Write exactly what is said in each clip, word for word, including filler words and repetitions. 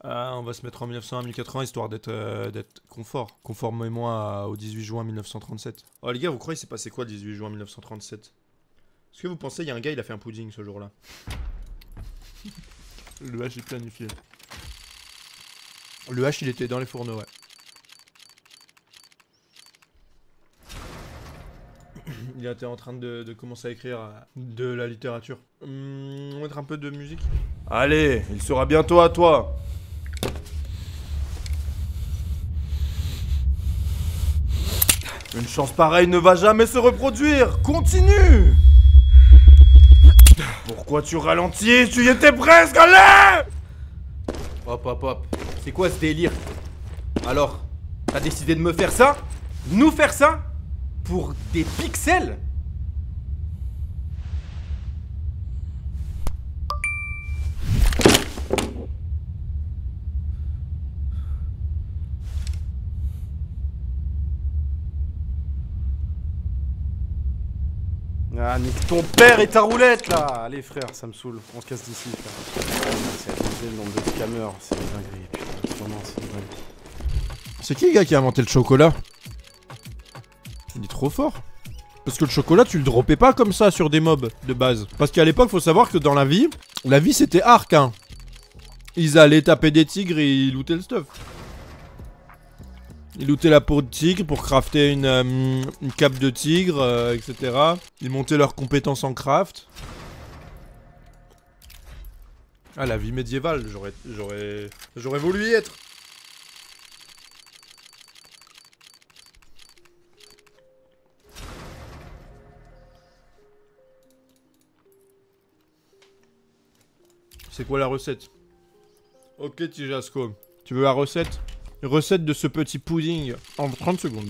Ah, on va se mettre en mille neuf cents à mille quatre-vingts histoire d'être euh, d'être confort. Conformément à- au dix-huit juin mille neuf cent trente-sept. Oh les gars, vous croyez c'est passé quoi le dix-huit juin mille neuf cent trente-sept? Est-ce que vous pensez il y a un gars il a fait un pudding ce jour-là? Le H est planifié. Le H il était dans les fourneaux, ouais. Il était en train de, de commencer à écrire euh, de la littérature. Hum, on va mettre un peu de musique. Allez, il sera bientôt à toi. Une chance pareille ne va jamais se reproduire. Continue. Pourquoi tu ralentis? Tu y étais presque, allez! Hop hop hop, c'est quoi ce délire? Alors, t'as décidé de me faire ça? Nous faire ça? Pour des pixels? Ah, nique ton père et ta roulette là. Allez frère, ça me saoule. On se casse d'ici frère. C'est abusé le nombre de scammers, c'est une dinguerie. Putain, vraiment, c'est une dinguerie. C'est qui le gars qui a inventé le chocolat? Il est trop fort. Parce que le chocolat, tu le droppais pas comme ça sur des mobs de base. Parce qu'à l'époque, faut savoir que dans la vie, la vie c'était arc, hein. Ils allaient taper des tigres et ils lootaient le stuff. Ils lootaient la peau de tigre pour crafter une, euh, une cape de tigre, euh, et cetera. Ils montaient leurs compétences en craft. Ah, la vie médiévale, j'aurais... J'aurais... J'aurais voulu y être. C'est quoi la recette? Ok Tijasco, tu veux la recette? Recette de ce petit pudding en trente secondes.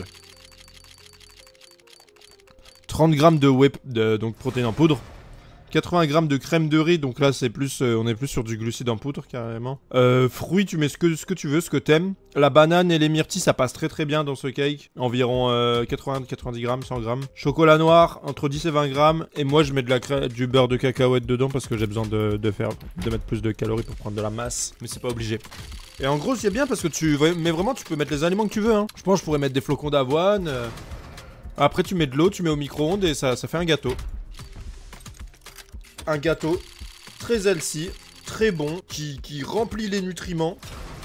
trente grammes de whey, de, donc protéines en poudre. quatre-vingts grammes de crème de riz, donc là c'est plus, euh, on est plus sur du glucide en poudre carrément. Euh, fruits, tu mets ce que, ce que tu veux, ce que t'aimes. La banane et les myrtilles, ça passe très très bien dans ce cake. Environ euh, quatre-vingts à quatre-vingt-dix grammes, cent grammes. Chocolat noir, entre dix et vingt grammes. Et moi je mets de la crème, du beurre de cacahuète dedans parce que j'ai besoin de, de faire, de mettre plus de calories pour prendre de la masse. Mais c'est pas obligé. Et en gros c'est bien parce que tu, mais vraiment tu peux mettre les aliments que tu veux, hein. Je pense que je pourrais mettre des flocons d'avoine. Euh... Après tu mets de l'eau, tu mets au micro-ondes et ça, ça fait un gâteau. Un gâteau très healthy, très bon, qui, qui remplit les nutriments.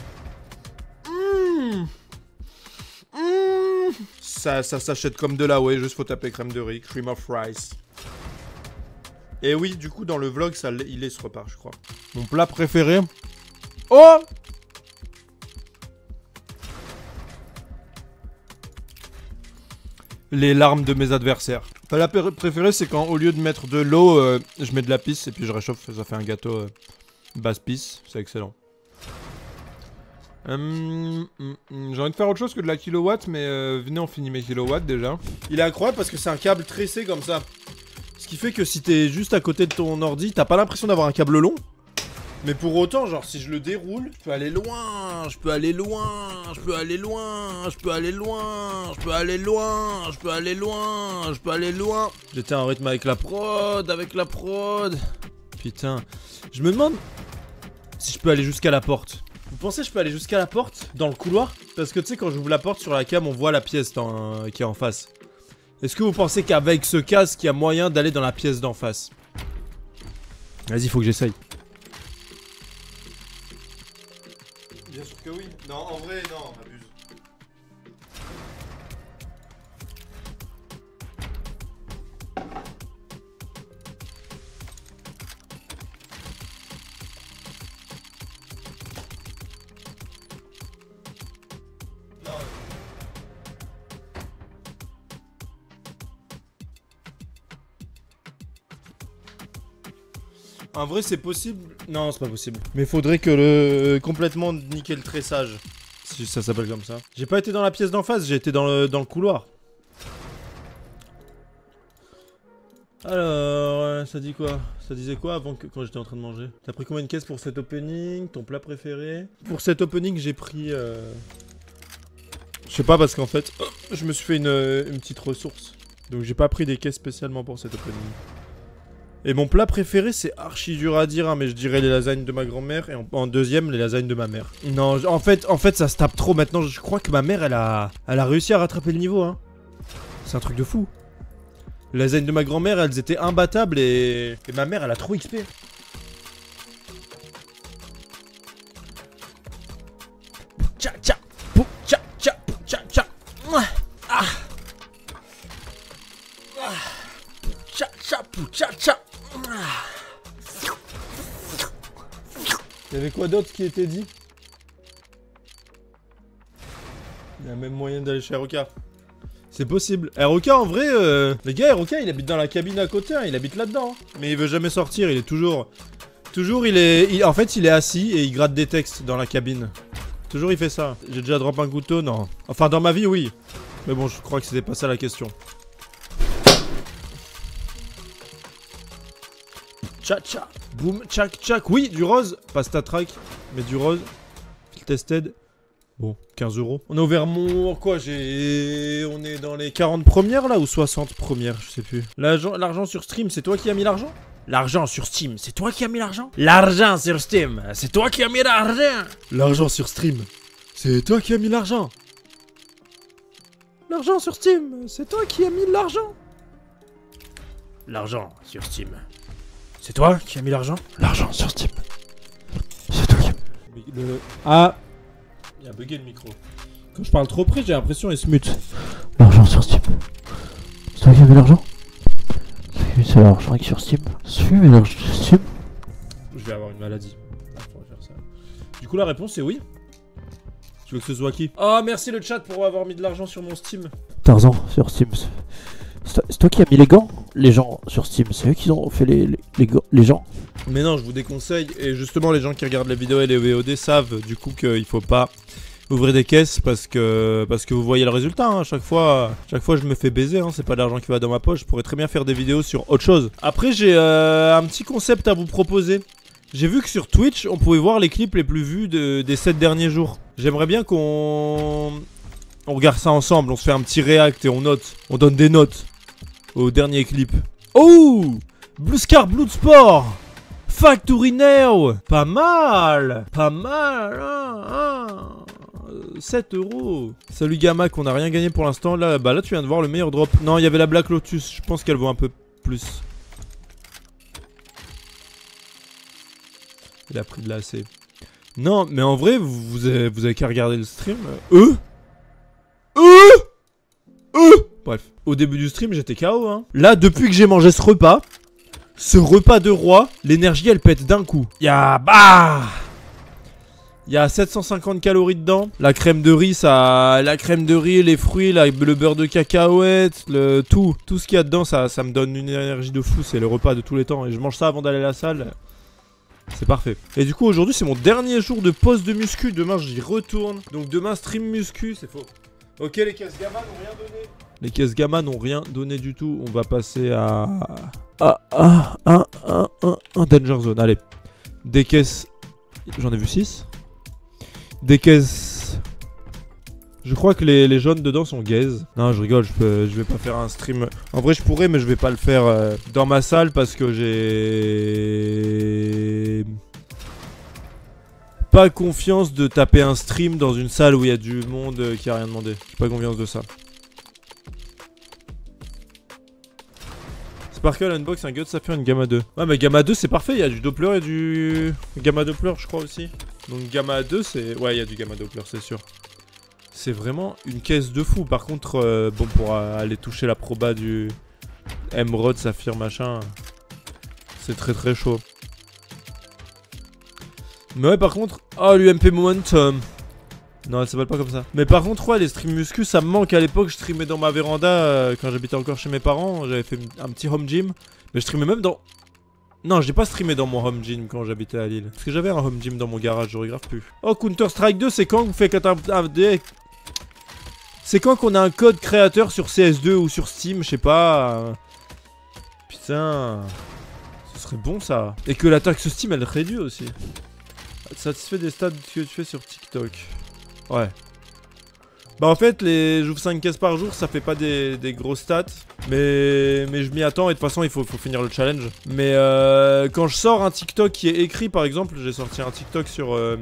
Mmh. Mmh. Ça, ça s'achète comme de la whey, juste faut taper crème de riz, cream of rice. Et oui, du coup, dans le vlog, ça, il est ce repas, je crois. Mon plat préféré. Oh! Les larmes de mes adversaires. Enfin, la préférée, c'est quand au lieu de mettre de l'eau, euh, je mets de la pisse et puis je réchauffe, ça fait un gâteau euh, basse pisse. C'est excellent. Hum, hum, hum, J'ai envie de faire autre chose que de la kilowatt, mais euh, venez, on finit mes kilowatts déjà. Il est incroyable parce que c'est un câble tressé comme ça. Ce qui fait que si t'es juste à côté de ton ordi, t'as pas l'impression d'avoir un câble long. Mais pour autant, genre, si je le déroule, je peux aller loin, je peux aller loin, je peux aller loin, je peux aller loin, je peux aller loin, je peux aller loin, je peux aller loin. J'étais en rythme avec la prod, avec la prod. Putain, je me demande si je peux aller jusqu'à la porte. Vous pensez que je peux aller jusqu'à la porte, dans le couloir? Parce que tu sais, quand j'ouvre la porte sur la cam, on voit la pièce dans, euh, qui est en face. Est-ce que vous pensez qu'avec ce casque, il y a moyen d'aller dans la pièce d'en face? Vas-y, faut que j'essaye. Bien sûr que oui. Non, en vrai, non, abuse. Non. En vrai, c'est possible. Non, c'est pas possible. Mais faudrait que le complètement niquer le tressage. Si ça s'appelle comme ça. J'ai pas été dans la pièce d'en face, j'ai été dans le, dans le couloir. Alors, euh, ça dit quoi? Ça disait quoi avant que quand j'étais en train de manger? T'as pris combien de caisses pour cet opening? Ton plat préféré? Pour cet opening, j'ai pris. Euh... Je sais pas parce qu'en fait, je me suis fait une, une petite ressource. Donc j'ai pas pris des caisses spécialement pour cet opening. Et mon plat préféré, c'est archi dur à dire, hein, mais je dirais les lasagnes de ma grand-mère. Et en, en deuxième, les lasagnes de ma mère. Non, en fait, en fait, ça se tape trop maintenant. Je crois que ma mère, elle a, elle a réussi à rattraper le niveau. Hein. C'est un truc de fou. Les lasagnes de ma grand-mère, elles étaient imbattables et... et ma mère, elle a trop X P. Tcha tcha, pou tcha tcha, pou tcha tcha. Ah. Tcha tcha, pou tcha tcha. Il y avait quoi d'autre qui était dit? Il y a même moyen d'aller chez Roca. C'est possible. Roca en vrai, euh, les gars, Roca il habite dans la cabine à côté, hein, il habite là-dedans. Hein. Mais il veut jamais sortir, il est toujours... Toujours il est... Il, en fait il est assis et il gratte des textes dans la cabine. Toujours il fait ça. J'ai déjà drop un couteau, non. Enfin dans ma vie oui. Mais bon je crois que c'était pas ça la question. Tcha tcha, boum, tchac tchac. Oui, du rose, pas stat track, mais du rose. Field tested. Bon, quinze euros. On a ouvert mon... Quoi, j'ai... On est dans les quarante premières là ou soixante premières, je sais plus. L'argent sur Stream, c'est toi qui as mis l'argent? L'argent sur Steam, c'est toi qui as mis l'argent? L'argent sur Steam, c'est toi qui as mis l'argent? L'argent sur Stream, c'est toi qui as mis l'argent? L'argent sur Steam, c'est toi qui as mis l'argent? L'argent sur Steam. C'est toi qui as mis l'argent? L'argent sur Steam. C'est toi qui as mis... Le... Ah. Il a bugué le micro. Quand je parle trop près, j'ai l'impression qu'il se mute. L'argent sur Steam. C'est toi qui as mis l'argent? C'est l'argent sur Steam. C'est toi qui as mis l'argent sur Steam. Je vais avoir une maladie. Ah, faire ça. Du coup, la réponse c'est oui. Tu veux que ce soit qui? Oh, merci le chat pour avoir mis de l'argent sur mon Steam. Tarzan sur Steam. C'est toi qui as mis les gants? Les gens sur Steam, c'est eux qui ont fait les, les, les, les gens? Mais non, je vous déconseille. Et justement, les gens qui regardent les vidéos et les V O D savent du coup qu'il faut pas ouvrir des caisses parce que parce que vous voyez le résultat. Hein. Chaque fois, chaque fois, je me fais baiser. Hein. C'est pas de l'argent qui va dans ma poche. Je pourrais très bien faire des vidéos sur autre chose. Après, j'ai euh, un petit concept à vous proposer. J'ai vu que sur Twitch, on pouvait voir les clips les plus vus de, des sept derniers jours. J'aimerais bien qu'on on regarde ça ensemble. On se fait un petit react et on note. On donne des notes au dernier clip. Oh, Blue Scar Bloodsport Factory Now. Pas mal. Pas mal hein, hein. sept euros. Salut Gamma, qu'on a rien gagné pour l'instant. Là, bah là tu viens de voir le meilleur drop. Non, il y avait la Black Lotus. Je pense qu'elle vaut un peu plus. Il a pris de l'A C. Non, mais en vrai, vous, vous avez, vous avez qu'à regarder le stream. Eux Eux Eux Bref, au début du stream, j'étais K O, hein. Là, depuis que j'ai mangé ce repas, ce repas de roi, l'énergie, elle pète d'un coup. Y'a... Bah Il y a sept cent cinquante calories dedans. La crème de riz, ça... La crème de riz, les fruits, la... le beurre de cacahuète, le... Tout. Tout ce qu'il y a dedans, ça, ça me donne une énergie de fou. C'est le repas de tous les temps. Et je mange ça avant d'aller à la salle. C'est parfait. Et du coup, aujourd'hui, c'est mon dernier jour de pause de muscu. Demain, j'y retourne. Donc demain, stream muscu, c'est faux. Ok, les caisses gamma n'ont rien donné. Les caisses gamma n'ont rien donné du tout. On va passer à... Ah, ah, ah, ah, ah, ah, Danger Zone. Allez. Des caisses... J'en ai vu six. Des caisses... Je crois que les, les jaunes dedans sont gaze. Non, je rigole, je, peux, je vais pas faire un stream... En vrai, je pourrais, mais je vais pas le faire euh, dans ma salle parce que j'ai... Pas confiance de taper un stream dans une salle où il y a du monde euh, qui a rien demandé. J'ai pas confiance de ça. Sparkle Unbox, un Gut Sapphire, une Gamma deux. Ouais, mais Gamma deux c'est parfait, il y a du Doppler et du... Gamma Doppler, je crois aussi. Donc Gamma deux, c'est... Ouais, il y a du Gamma Doppler, c'est sûr. C'est vraiment une caisse de fou. Par contre, euh, bon, pour euh, aller toucher la proba du Emerald, Saphir, machin, c'est très très chaud. Mais ouais, par contre... Oh, l'U M P Momentum. Non, elle s'appelle pas comme ça. Mais par contre, ouais, les streams muscu, ça me manque. À l'époque, je streamais dans ma véranda euh, quand j'habitais encore chez mes parents. J'avais fait un petit home gym. Mais je streamais même dans... Non, j'ai pas streamé dans mon home gym quand j'habitais à Lille. Parce que j'avais un home gym dans mon garage, je regarde plus. Oh, Counter Strike deux, c'est quand vous faites un... C'est quand qu'on a un code créateur sur C S deux ou sur Steam, je sais pas. Putain. Ce serait bon ça. Et que la taxe Steam, elle réduit aussi. Satisfait des stats que tu fais sur TikTok. Ouais. Bah en fait, les... j'ouvre cinq caisses par jour, ça fait pas des, des gros stats. Mais, mais je m'y attends et de toute façon, il faut, faut finir le challenge. Mais euh, quand je sors un TikTok qui est écrit, par exemple, j'ai sorti un TikTok sur euh,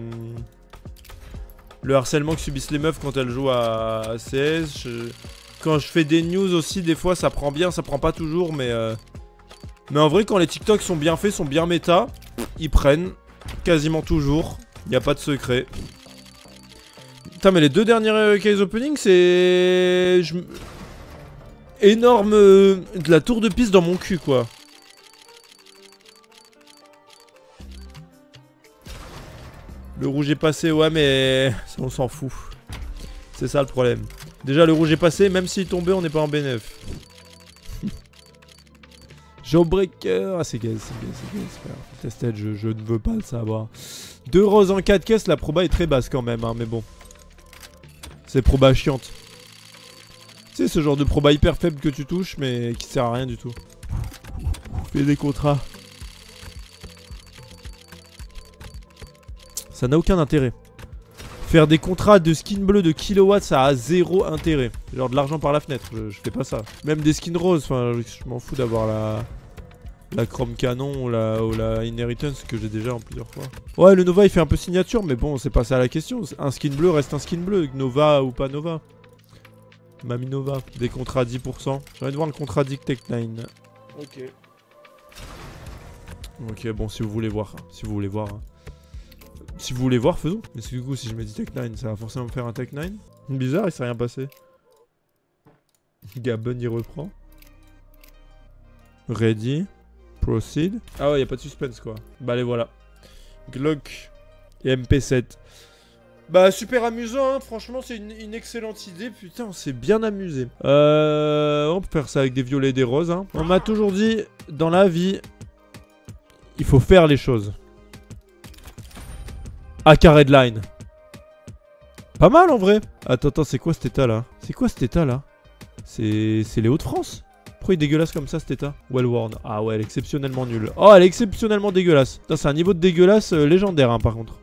le harcèlement que subissent les meufs quand elles jouent à, à C S. Je... Quand je fais des news aussi, des fois, ça prend bien, ça prend pas toujours, mais... Euh... Mais en vrai, quand les TikToks sont bien faits, sont bien méta, ils prennent quasiment toujours. Y a pas de secret. Putain, mais les deux dernières euh, case opening, c'est... Je... Énorme... Euh, de la tour de piste dans mon cul, quoi. Le rouge est passé, ouais, mais... Ça, on s'en fout. C'est ça le problème. Déjà, le rouge est passé, même s'il tombait, on n'est pas en bénéf. Jawbreaker. Ah, c'est gay, c'est gay, c'est gay, c'est pas grave. Tested, je, je ne veux pas le savoir. Deux roses en quatre caisses, la proba est très basse quand même, hein, mais bon. C'est proba chiante. Tu sais, ce genre de proba hyper faible que tu touches, mais qui sert à rien du tout. Fais des contrats. Ça n'a aucun intérêt. Faire des contrats de skins bleus de kilowatts, ça a zéro intérêt. Genre de l'argent par la fenêtre, je, je fais pas ça. Même des skins roses, enfin, je, je m'en fous d'avoir la... La Chrome Canon ou la, ou la Inheritance que j'ai déjà en plusieurs fois. Ouais, le Nova il fait un peu signature, mais bon, c'est pas ça la question. Un skin bleu reste un skin bleu, Nova ou pas Nova. Mamie Nova, des contrats à dix pour cent. J'ai envie de voir le contrat Dick Tech neuf. Ok. Ok, bon, si vous voulez voir. Hein, si vous voulez voir. Hein. Si vous voulez voir, faisons. Mais du coup, si je me dis Tech neuf, ça va forcément me faire un Tech neuf. Bizarre, il s'est rien passé. Gabon, il reprend. Ready. Proceed. Ah ouais, y a pas de suspense quoi. Bah allez voilà. Glock et M P sept. Bah super amusant hein, franchement c'est une, une excellente idée. Putain on s'est bien amusé. Euh, on peut faire ça avec des violets et des roses hein. On m'a toujours dit, dans la vie, il faut faire les choses. A K Redline. Pas mal en vrai. Attends, attends, c'est quoi cet état là? C'est quoi cet état là? C'est les Hauts-de-France? Pourquoi il est dégueulasse comme ça cet état? Well worn. Ah ouais, elle est exceptionnellement nulle. Oh, elle est exceptionnellement dégueulasse. C'est un niveau de dégueulasse euh, légendaire hein, par contre.